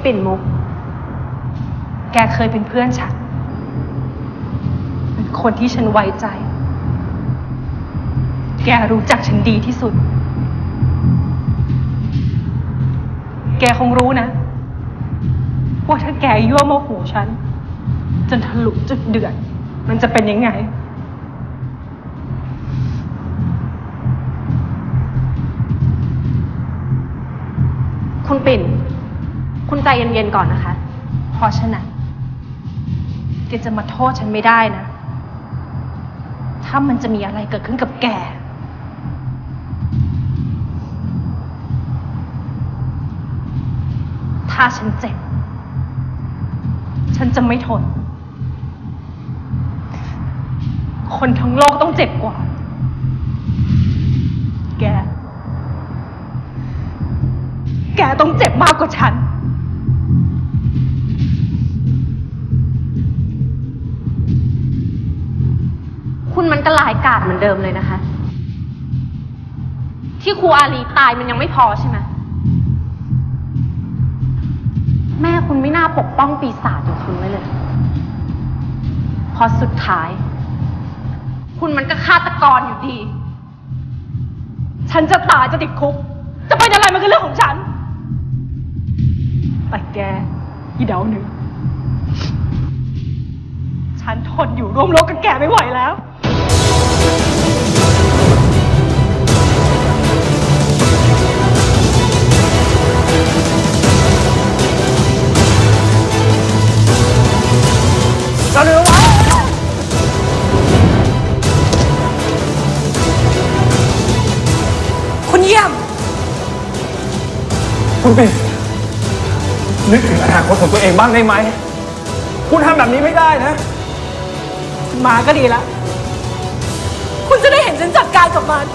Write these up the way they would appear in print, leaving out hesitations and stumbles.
ปิ่นมุกแกเคยเป็นเพื่อนฉันเป็นคนที่ฉันไว้ใจแกรู้จักฉันดีที่สุดแกคงรู้นะว่าถ้าแกยั่วโมโหฉันจนทะลุจุดเดือดมันจะเป็นยังไงคุณปิ่นคุณใจเย็นๆก่อนนะคะเพราะฉะนั้นแกจะมาโทษฉันไม่ได้นะถ้ามันจะมีอะไรเกิดขึ้นกับแกถ้าฉันเจ็บฉันจะไม่ทนคนทั้งโลกต้องเจ็บกว่าแกต้องเจ็บมากกว่าฉันคุณมันก็ร้ายกาจเหมือนเดิมเลยนะคะที่ครูอาลีตายมันยังไม่พอใช่ไหมแม่คุณไม่น่าปกป้องปีศาจของคุณไว้เลยเพราะสุดท้ายคุณมันก็ฆาตกรอยู่ดีฉันจะตายจะติดคุกจะเป็นอะไรมันก็เรื่องของฉันแต่แกอีเดาหนึ่งฉันทนอยู่ร่วมโลกกับแกไม่ไหวแล้วก็เร็ววะคุณเยี่ยมคุณปิ่นนึกถึงอนาคตของตัวเองบ้างได้ไหมคุณทำแบบนี้ไม่ได้นะคุณมาก็ดีละคุณจะได้เห็นฉันจัดการกับมัน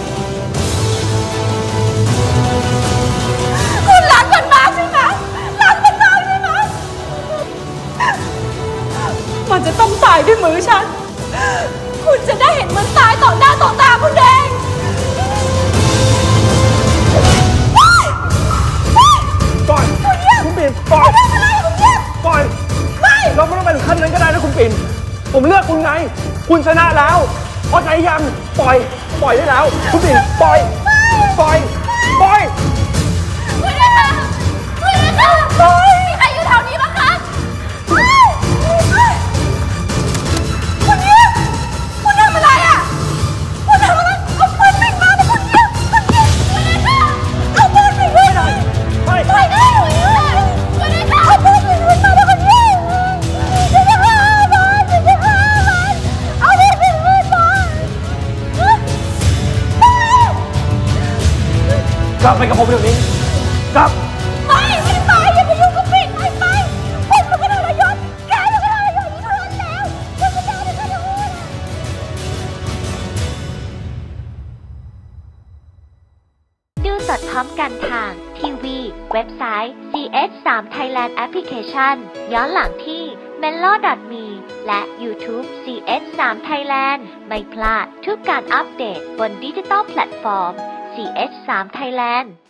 คุณรักมันมากใช่ไหมรักมันมากใช่ไหมมันจะต้องตายด้วยมือฉันคุณจะได้เห็นมันตายต่อหน้าต่อตาคุณเองปล่อยคุณปิ่นปล่อยปล่อยเราไม่ต้องไปถึงขั้นนั้นก็ได้นะคุณปิ่นผมเลือกคุณไงคุณชนะแล้วพอใจยังปล่อยได้แล้วคุณปิ่นปล่อยคุณนะคะมีใครอยู่แถวนี้บ้างคะคุณเยี่ยมคุณทำอะไรอ่ะคุณทำอะไรเอาปืนปิ่นมานะคุณเยี่ยมคุณนะคะเอาปืนปิ่นมาหน่อยไปได้คุณนะคะเอาปืนปิ่นมานะคุณเยี่ยมฉันจะฆ่ามันเอาปืนปิ่นมากลับไปกับผมเดี๋ยวนี้กลับไม่ไปอย่าไปยุ่งกับปิ่นไปคุณมันก็ทรยศแกมันก็ทรยศอีกคนแล้วคุณก็จะเป็นคนทรยศดูสดพร้อมกันทางทีวีเว็บไซต์ CS3 Thailand Application ย้อนหลังที่ melo.me และ YouTube CS3 Thailand ไม่พลาดทุกการอัปเดตบนดิจิตอลแพลตฟอร์ม CS3 Thailand